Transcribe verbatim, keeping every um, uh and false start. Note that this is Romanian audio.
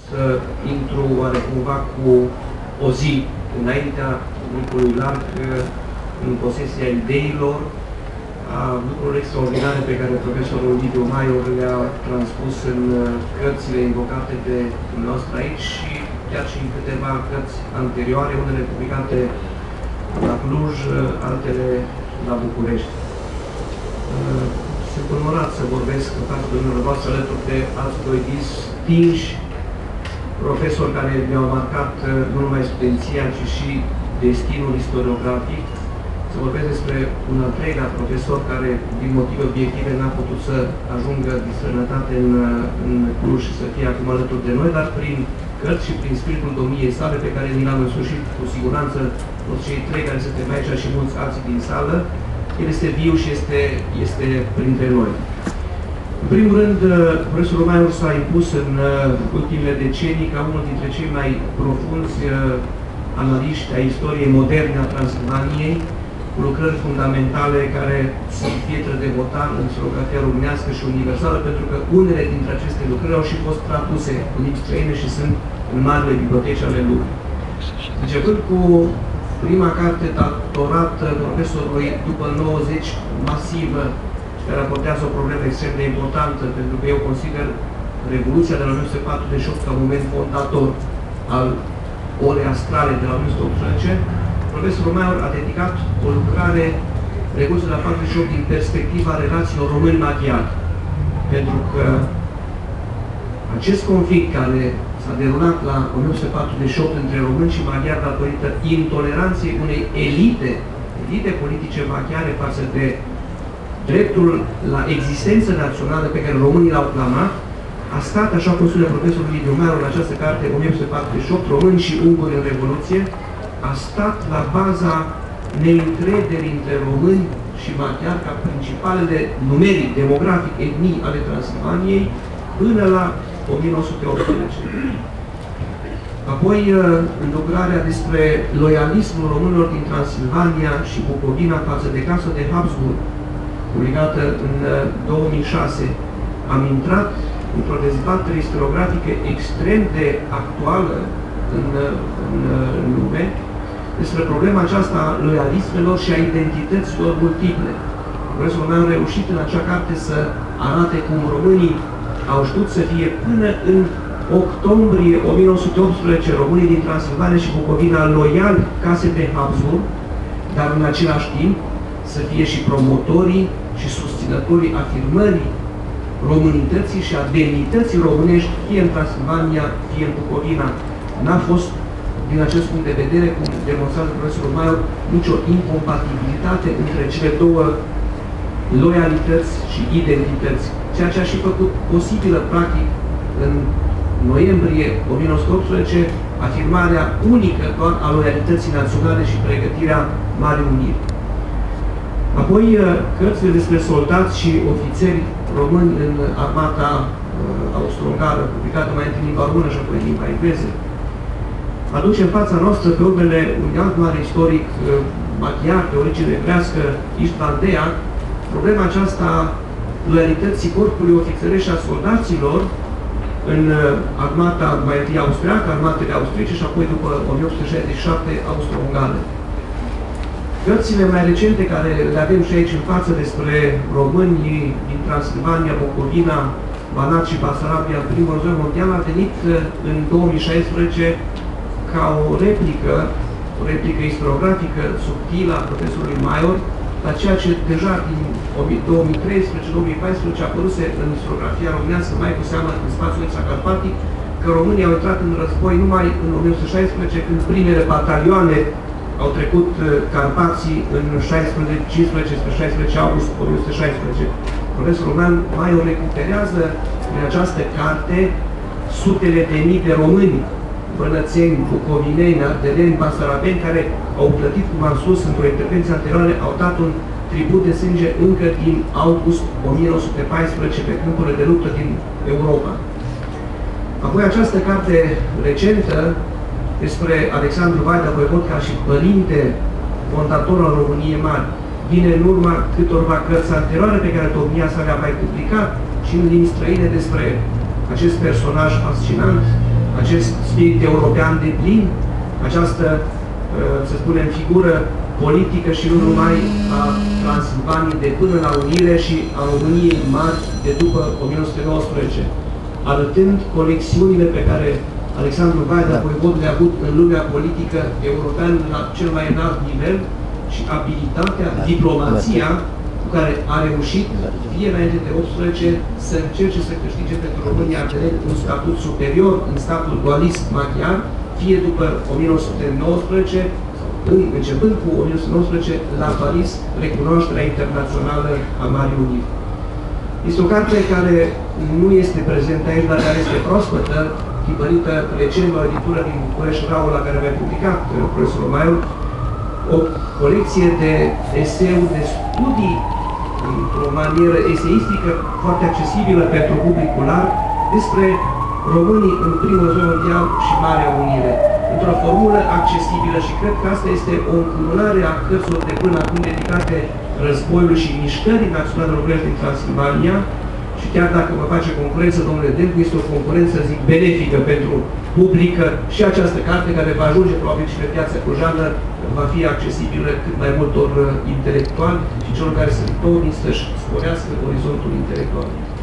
să intru oare cumva cu o zi înaintea grupului larg în posesia ideilor, a lucrurilor extraordinare pe care profesorul Liviu Maior le-a transpus în cărțile invocate de dumneavoastră aici și chiar și în câteva cărți anterioare, unele publicate la Cluj, altele la București. Sunt onorat să vorbesc în fața dumneavoastră alături de alți doi distinși profesori care mi-au marcat nu numai studenția, ci și destinul istoriografic. Să vorbesc despre un al treilea profesor care, din motive obiective, n-a putut să ajungă din străinătate în, în Cluj și să fie acum alături de noi, dar prin cărți și prin spiritul domniei sale, pe care ni l-am însușit cu siguranță toți cei trei care suntem aici și mulți alții din sală, el este viu și este, este printre noi. În primul rând, profesorul Maior s-a impus în ultimele decenii ca unul dintre cei mai profunzi analiști ai istoriei moderne a Transilvaniei, cu lucrări fundamentale care sunt pietre de votan în istoriografia românească și universală, pentru că unele dintre aceste lucrări au și fost traduse în limbi străine și sunt în marile biblioteci ale lumii. Începând cu prima carte datorată profesorului după nouăzeci, masivă, care raportează o problemă extrem de importantă, pentru că eu consider Revoluția de la o mie nouă sute patruzeci și opt ca moment fondator al orei astrale de la o mie nouă sute optsprezece, profesorul Maior a dedicat o lucrare Revoluția de la patruzeci și opt din perspectiva relațiilor români-maghiari. Pentru că acest conflict care s-a derulat la o mie nouă sute patruzeci și opt între români și maghiari datorită intoleranței unei elite, elite politice maghiare față de dreptul la existență națională pe care românii l-au clamat, a stat, așa cum spune profesorul Liviu Maior în această carte o mie nouă sute patruzeci și opt, Români și unguri în Revoluție, a stat la baza neîncrederii între români și maghiari ca principalele numeric, demografic, etnii ale Transilvaniei până la o mie nouă sute optsprezece. Apoi, în lucrarea despre loialismul românilor din Transilvania și Bucovina față de Casa de Habsburg, publicată în două mii șase, am intrat într-o dezbatere istoriografică extrem de actuală în, în, în lume despre problema aceasta a loialismelor și a identităților multiple. Profesorul meu a reușit în acea carte să arate cum românii au știut să fie până în octombrie o mie nouă sute optsprezece românii din Transilvania și Bucovina loiali Case de Habsburg, dar în același timp să fie și promotorii și susținătorii afirmării românității și a demnității românești, fie în Transilvania, fie în Bucovina. N-a fost, din acest punct de vedere, cum demonstrează profesorul Maior, nicio incompatibilitate între cele două loialități și identități, ceea ce a și făcut posibilă, practic, în noiembrie o mie nouă sute optsprezece, afirmarea unică doar a loialității naționale și pregătirea Marii Uniri. Apoi, cărțile despre soldați și ofițeri români în armata uh, austro-ungară, publicată mai întâi în limba română și apoi în limba engleză, aduce în fața noastră pe urmele unui alt mare istoric uh, maghiar, de origine evrească, Istvan Deac, problema aceasta a loialității corpului ofițerești și a soldaților în uh, armata mai întâi austriacă, armatele austriece și apoi după o mie opt sute șaizeci și șapte austro-ungare. Cărțile mai recente care le avem și aici în față despre românii din Transilvania, Bucovina, Banat și Basarabia în primul război mondial a venit în două mii șaisprezece ca o replică, o replică istoriografică subtilă a profesorului Maior la ceea ce deja din două mii treisprezece două mii paisprezece a apăruse în istoriografia românească, mai cu seamă în spațiul extracarpatic, că românii au intrat în război numai în o mie nouă sute șaisprezece, când primele batalioane au trecut Carpații în cincisprezece spre șaisprezece august o mie nouă sute șaisprezece. Profesorul Maior recuperează prin această carte sutele de mii de români, bănățeni, bucovineni, ardeleni, basarabeni, care au plătit, cum am spus, într-o intervenție anterioară, au dat un tribut de sânge încă din august o mie nouă sute paisprezece pe câmpurile de luptă din Europa. Apoi această carte recentă despre Alexandru Vaida Voivodca și părinte fondator al României Mari vine în urma câtorva cărți anterioare pe care domnia sa le-a mai publicat și în limbi străine despre acest personaj fascinant acest spirit european de plin, această, să spunem, figură politică și nu numai a Transilvaniei de până la unire și a României mari de după o mie nouă sute nouăsprezece, arătând conexiunile pe care Alexandru Vaida, voivodul, le-a avut în lumea politică europeană la cel mai înalt nivel și abilitatea, diplomația cu care a reușit, fie înainte de optsprezece, să încerce să câștige pentru România un statut superior în statul dualist maghiar, fie după o mie nouă sute nouăsprezece, în, începând cu o mie nouă sute nouăsprezece, la Paris, recunoașterea internațională a Marii Uniri. Este o carte care nu este prezentă aici, dar care este proaspătă, tipărită recent la o editură din București, Rau, la care a publicat profesorul Maiu, o colecție de eseuri, de studii, într-o manieră eseistică foarte accesibilă pentru publicul larg, despre românii în primul război mondial și Marea Unire, într-o formulă accesibilă, și cred că asta este o încununare a cărților de până acum dedicate războiului și mișcării naționale românești din Transilvania. Și chiar dacă mă face concurență, domnule Delcu, este o concurență, zic, benefică pentru publică, și această carte, care va ajunge probabil și pe piața clujană, va fi accesibilă cât mai multor intelectuali și celor care sunt dorniți să-și sporească orizontul intelectual.